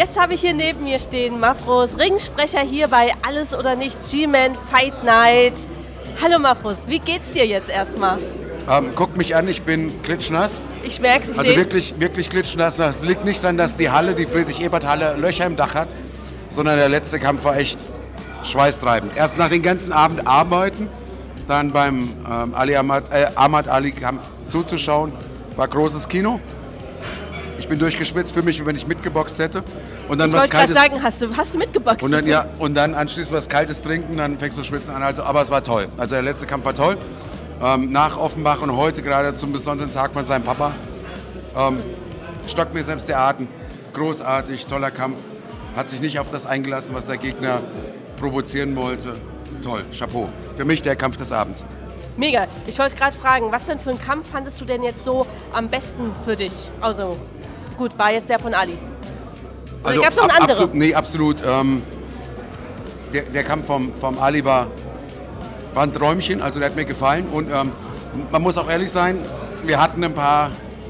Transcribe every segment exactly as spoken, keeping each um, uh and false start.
Jetzt habe ich hier neben mir stehen Mafros, Ringsprecher hier bei Alles oder Nichts G-Man Fight Night. Hallo Mafros, wie geht's dir jetzt erstmal? Ähm, guckt mich an, ich bin klitschnass. Ich merke es, ich Also seh's. wirklich, wirklich klitschnass. Das liegt nicht daran, dass die Halle, die Friedrich-Ebert-Halle, Löcher im Dach hat, sondern der letzte Kampf war echt schweißtreibend. Erst nach den ganzen Abend arbeiten, dann beim ähm, Ali Ahmad, äh, Ahmad Ali-Kampf zuzuschauen, war großes Kino. Ich bin durchgeschwitzt für mich, wie wenn ich mitgeboxt hätte. Und dann ich was wollte gerade Kaltes. sagen, hast du, hast du mitgeboxt? Und dann, ja, und dann anschließend was Kaltes trinken, dann fängst du schwitzen an. Also, aber es war toll. Also der letzte Kampf war toll. Ähm, nach Offenbach und heute gerade zum besonderen Tag von seinem Papa. Ähm, stockt mir selbst der Atem. Großartig, toller Kampf. Hat sich nicht auf das eingelassen, was der Gegner provozieren wollte. Toll, Chapeau. Für mich der Kampf des Abends. Mega. Ich wollte gerade fragen, was denn für einen Kampf fandest du denn jetzt so am besten für dich? Also gut, war jetzt der von Ali. Oder Also, gab es noch einen ab, anderen? Absolut, nee, absolut. Ähm, der, der Kampf vom, vom Ali war, war ein Träumchen, also der hat mir gefallen. Und ähm, man muss auch ehrlich sein, wir hatten ein paar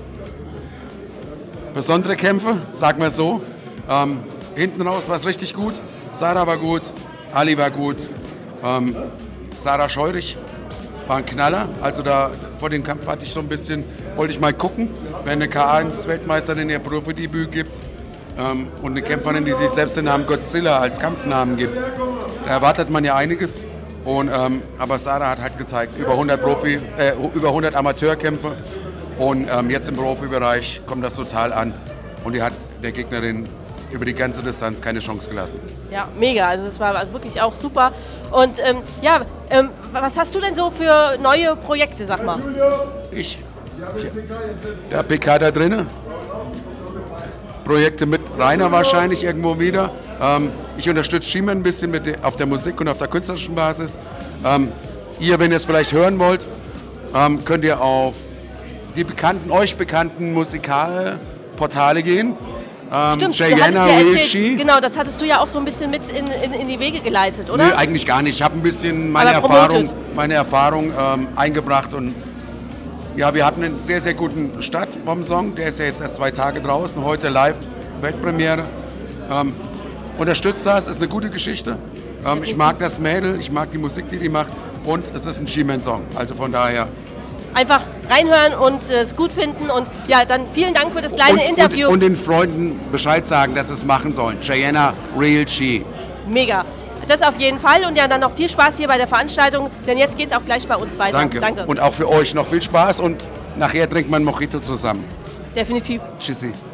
besondere Kämpfe, sagen wir es so. Ähm, hinten raus war es richtig gut. Sarah war gut, Ali war gut. Ähm, Sarah Scheurich war ein Knaller. Also da vor dem Kampf hatte ich so ein bisschen, wollte ich mal gucken, wenn eine K eins Weltmeisterin ihr Profidebüt gibt ähm, und eine Kämpferin, die sich selbst den Namen Godzilla als Kampfnamen gibt. Da erwartet man ja einiges. Und, ähm, aber Sarah hat halt gezeigt, über hundert, Profi, äh, über hundert Amateurkämpfe und ähm, jetzt im Profibereich kommt das total an. Und die hat der Gegnerin über die ganze Distanz keine Chance gelassen. Ja, mega. Also das war wirklich auch super. Und ähm, ja, ähm, was hast du denn so für neue Projekte, sag mal? Ich. Der P K da drinnen. Projekte mit Rainer wahrscheinlich irgendwo wieder. Ähm, ich unterstütze Schiemann ein bisschen mit de, auf der Musik und auf der künstlerischen Basis. Ähm, ihr, wenn ihr es vielleicht hören wollt, ähm, könnt ihr auf die bekannten, euch bekannten Musikalportale gehen. Ähm, Stimmt, Jayana, du hattest ja Real erzählt, She. genau, das hattest du ja auch so ein bisschen mit in, in, in die Wege geleitet, oder? Nö, eigentlich gar nicht. Ich habe ein bisschen meine Aber Erfahrung, promoted. meine Erfahrung ähm, eingebracht und ja, wir hatten einen sehr, sehr guten Start vom Song. Der ist ja jetzt erst zwei Tage draußen, heute live, Weltpremiere. Ähm, unterstützt das, ist eine gute Geschichte. Ähm, ich mag das Mädel, ich mag die Musik, die die macht und es ist ein G-Man-Song. Also von daher. Einfach reinhören und äh, es gut finden und ja, dann vielen Dank für das kleine und, Interview. Und, und den Freunden Bescheid sagen, dass sie es machen sollen. Jayana, Real She. Mega. Das auf jeden Fall und ja, dann noch viel Spaß hier bei der Veranstaltung, denn jetzt geht es auch gleich bei uns weiter. Danke. Danke. Und auch für euch noch viel Spaß und nachher trinkt man Mojito zusammen. Definitiv. Tschüssi.